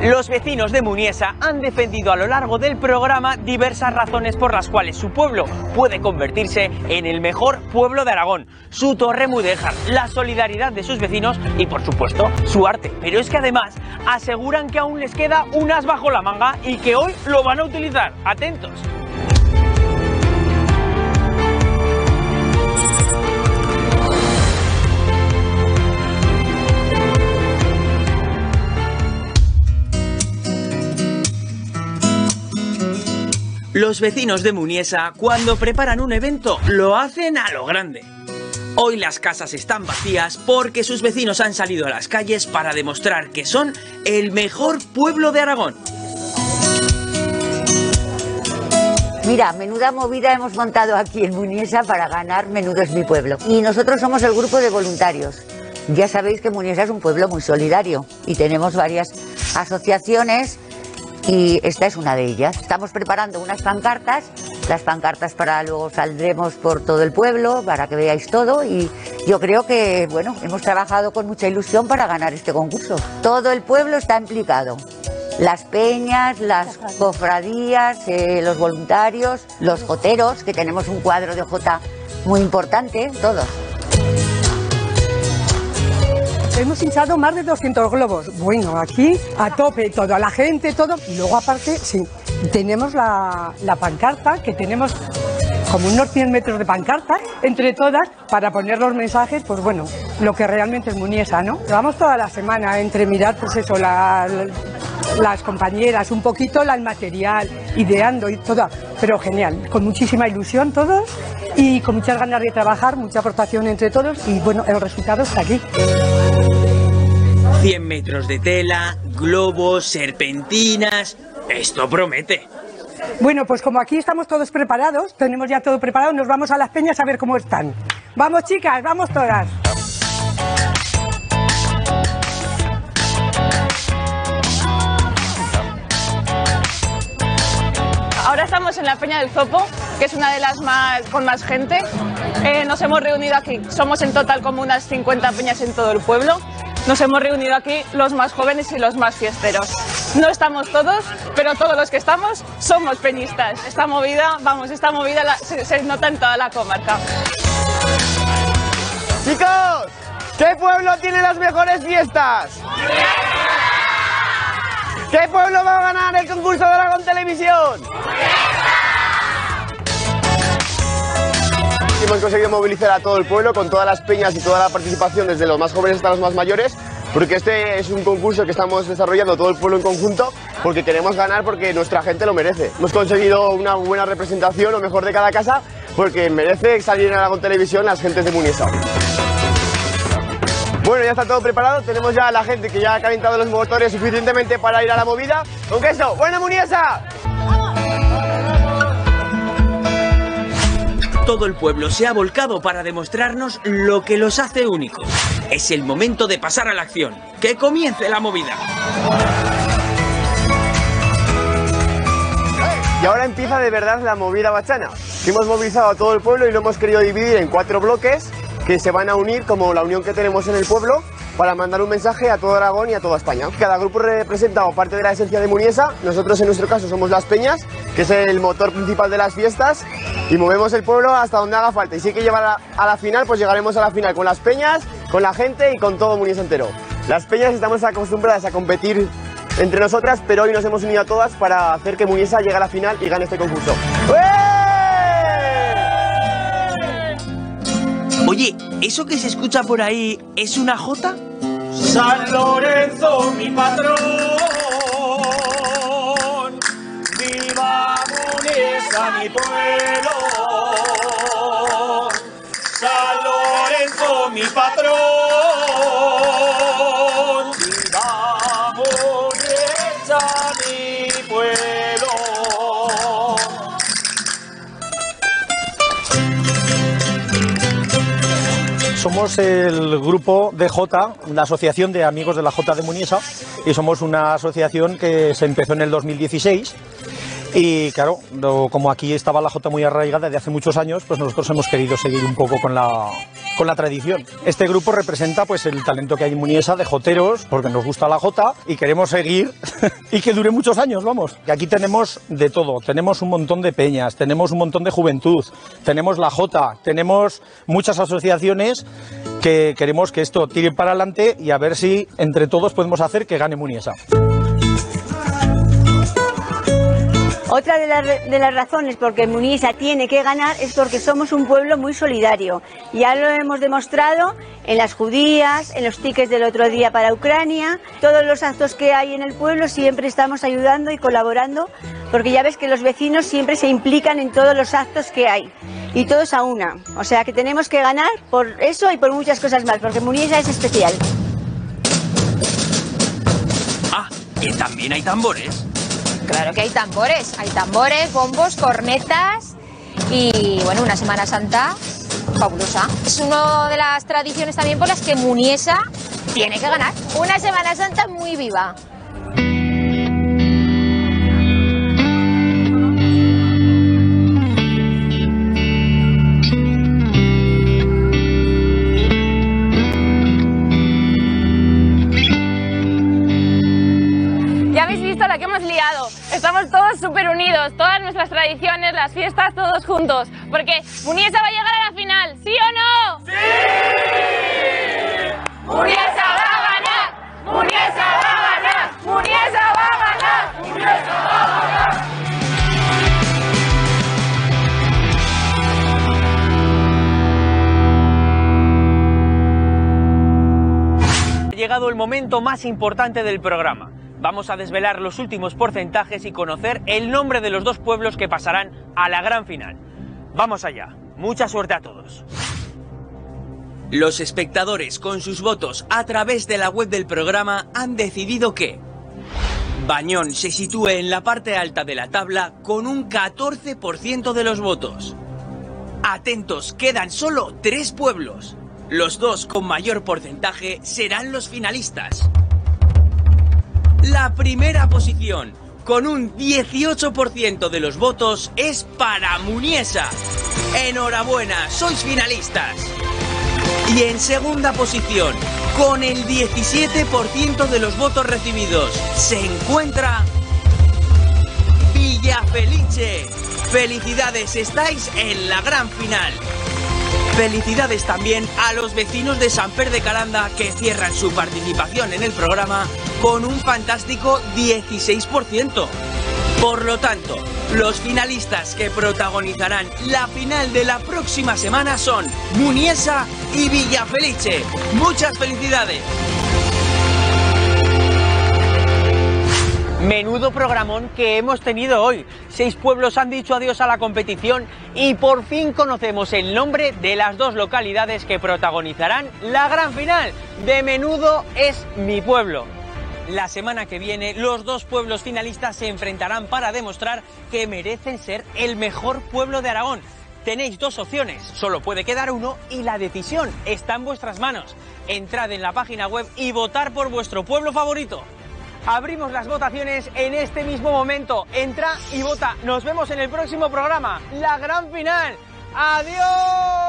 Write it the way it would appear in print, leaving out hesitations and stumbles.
Los vecinos de Muniesa han defendido a lo largo del programa diversas razones por las cuales su pueblo puede convertirse en el mejor pueblo de Aragón. Su Torremudéjar, la solidaridad de sus vecinos y, por supuesto, su arte. Pero es que además aseguran que aún les queda un as bajo la manga y que hoy lo van a utilizar. ¡Atentos! Los vecinos de Muniesa, cuando preparan un evento, lo hacen a lo grande. Hoy las casas están vacías porque sus vecinos han salido a las calles para demostrar que son el mejor pueblo de Aragón. Mira, menuda movida hemos montado aquí en Muniesa para ganar Menudo es mi pueblo. Y nosotros somos el grupo de voluntarios. Ya sabéis que Muniesa es un pueblo muy solidario y tenemos varias asociaciones y esta es una de ellas. Estamos preparando unas pancartas, las pancartas para luego saldremos por todo el pueblo para que veáis todo y yo creo que, bueno, hemos trabajado con mucha ilusión para ganar este concurso. Todo el pueblo está implicado. Las peñas, las cofradías, los voluntarios, los joteros, que tenemos un cuadro de jota muy importante, todos. Hemos hinchado más de 200 globos. Bueno, aquí a tope, toda la gente, todo. Y luego aparte, sí, tenemos la pancarta, que tenemos como unos 100 metros de pancarta entre todas para poner los mensajes, pues bueno, lo que realmente es Muniesa, ¿no? Vamos toda la semana entre mirar, pues eso, las compañeras, un poquito el material, ideando y todo, pero genial, con muchísima ilusión todos y con muchas ganas de trabajar, mucha aportación entre todos y bueno, el resultado está aquí. 100 metros de tela, globos, serpentinas... Esto promete. Bueno, pues como aquí estamos todos preparados, tenemos ya todo preparado, nos vamos a las peñas a ver cómo están. ¡Vamos, chicas! ¡Vamos todas! Ahora estamos en la Peña del Zopo, que es una de las con más gente. Nos hemos reunido aquí, somos en total como unas 50 peñas en todo el pueblo. Nos hemos reunido aquí los más jóvenes y los más fiesteros. No estamos todos, pero todos los que estamos somos peñistas. Esta movida se nota en toda la comarca. Chicos, ¿qué pueblo tiene las mejores fiestas? ¿Qué pueblo va a ganar el concurso de Aragón Televisión? Hemos conseguido movilizar a todo el pueblo con todas las peñas y toda la participación desde los más jóvenes hasta los más mayores, porque este es un concurso que estamos desarrollando todo el pueblo en conjunto porque queremos ganar, porque nuestra gente lo merece. Hemos conseguido una buena representación, lo mejor de cada casa, porque merece salir en Aragón Televisión las gentes de Muniesa. Bueno, ya está todo preparado, tenemos ya a la gente que ya ha calentado los motores suficientemente para ir a la movida. ¡Con queso! ¡Buena Muniesa! Todo el pueblo se ha volcado para demostrarnos lo que los hace únicos. Es el momento de pasar a la acción. ¡Que comience la movida! Y ahora empieza de verdad la movida bachana. Hemos movilizado a todo el pueblo y lo hemos querido dividir en 4 bloques que se van a unir como la unión que tenemos en el pueblo para mandar un mensaje a todo Aragón y a toda España. Cada grupo representa parte de la esencia de Muniesa. Nosotros en nuestro caso somos las peñas, que es el motor principal de las fiestas, y movemos el pueblo hasta donde haga falta. Y si hay que llevar a la final, pues llegaremos a la final con las peñas, con la gente y con todo Muniesa entero. Las peñas estamos acostumbradas a competir entre nosotras, pero hoy nos hemos unido a todas para hacer que Muniesa llegue a la final y gane este concurso. Oye, ¿eso que se escucha por ahí es una jota? San Lorenzo, mi patrón, viva Muniesa, mi pueblo. San Lorenzo, mi patrón, viva Muniesa, mi pueblo. Somos el grupo de Jota, una asociación de amigos de la Jota de Muniesa, y somos una asociación que se empezó en el 2016 Y claro, como aquí estaba la jota muy arraigada desde hace muchos años, pues nosotros hemos querido seguir un poco con la tradición. Este grupo representa pues el talento que hay en Muniesa de joteros, porque nos gusta la jota y queremos seguir y que dure muchos años, vamos. Y aquí tenemos de todo, tenemos un montón de peñas, tenemos un montón de juventud, tenemos la jota, tenemos muchas asociaciones que queremos que esto tire para adelante y a ver si entre todos podemos hacer que gane Muniesa. Otra de las razones por que Muniesa tiene que ganar es porque somos un pueblo muy solidario. Ya lo hemos demostrado en las judías, en los tickets del otro día para Ucrania. Todos los actos que hay en el pueblo siempre estamos ayudando y colaborando, porque ya ves que los vecinos siempre se implican en todos los actos que hay. Y todos a una. O sea que tenemos que ganar por eso y por muchas cosas más, porque Muniesa es especial. Ah, y también hay tambores. Claro que hay tambores, bombos, cornetas y bueno, una Semana Santa fabulosa. Es una de las tradiciones también por las que Muniesa tiene que ganar. Una Semana Santa muy viva. Ya habéis visto la que hemos liado. Estamos todos súper unidos, todas nuestras tradiciones, las fiestas, todos juntos. Porque Muniesa va a llegar a la final, ¿sí o no? ¡Sí! ¡Muniesa va a ganar! ¡Muniesa va a ganar! ¡Muniesa va a ganar! ¡Muniesa va a ganar! Ha llegado el momento más importante del programa. Vamos a desvelar los últimos porcentajes y conocer el nombre de los dos pueblos que pasarán a la gran final. Vamos allá. Mucha suerte a todos. Los espectadores, con sus votos a través de la web del programa, han decidido que Bañón se sitúe en la parte alta de la tabla con un 14% de los votos. Atentos, quedan solo 3 pueblos. Los dos con mayor porcentaje serán los finalistas. La primera posición, con un 18% de los votos, es para Muniesa. ¡Enhorabuena! ¡Sois finalistas! Y en segunda posición, con el 17% de los votos recibidos, se encuentra Villafeliche. ¡Felicidades! Estáis en la gran final. Felicidades también a los vecinos de Samper de Calanda, que cierran su participación en el programa con un fantástico 16%. Por lo tanto, los finalistas que protagonizarán la final de la próxima semana son Muniesa y Villafeliche. ¡Muchas felicidades! Menudo programón que hemos tenido hoy. 6 pueblos han dicho adiós a la competición y por fin conocemos el nombre de las 2 localidades que protagonizarán la gran final de Menudo es mi pueblo. La semana que viene los 2 pueblos finalistas se enfrentarán para demostrar que merecen ser el mejor pueblo de Aragón. Tenéis 2 opciones, solo puede quedar uno y la decisión está en vuestras manos. Entrad en la página web y votar por vuestro pueblo favorito. Abrimos las votaciones en este mismo momento. Entra y vota. Nos vemos en el próximo programa. La gran final. ¡Adiós!